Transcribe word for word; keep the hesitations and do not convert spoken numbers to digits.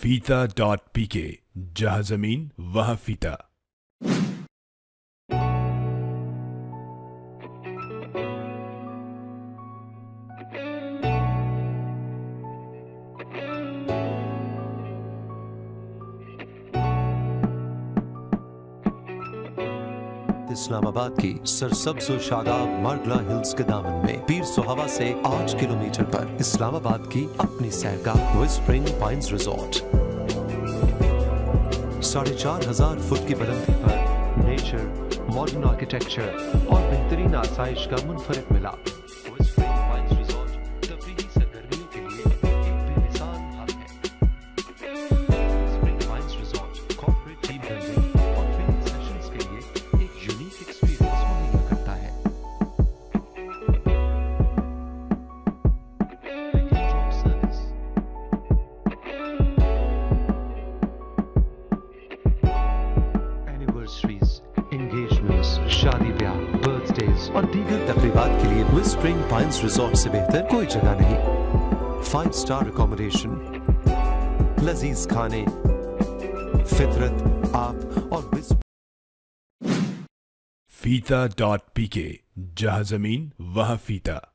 फीता dot P के, जहाँ जमीन वहाँ फीता। इस्लामाबाद की सरसब्ज़ व शादाब मार्गला हिल्स के दामन में पीर सुहावा से आठ किलोमीटर पर इस्लामाबाद की अपनी सैरगाह विस्प्रिंग पाइन्स रिजॉर्ट। साढ़े चार हजार फुट की बुलंदी पर नेचर, मॉडर्न आर्किटेक्चर और बेहतरीन आसाइश का मुनफरिद मिलाप। विस्प्रिंग पाइन्स रिजॉर्ट तफरीही सरगर्मियों के लिए एक बेमिसाल हब है। Whispering Pines resort corporate team building और ट्रेनिंग सेशंस के लिए एक यूनिक एक्सपीरियंस मुहैया करता है। एनिवर्सरीज, एंगेजमेंट्स, शादी ब्याह, बर्थडेज और दीगर तकरीबात के लिए विस्प्रिंग पाइन्स रिजॉर्ट से बेहतर कोई जगह नहीं। फाइव स्टार अकोमोडेशन, लजीज खाने, फितरत, आप और फीता डॉट पी के, जहाँ जमीन वहाँ फीता।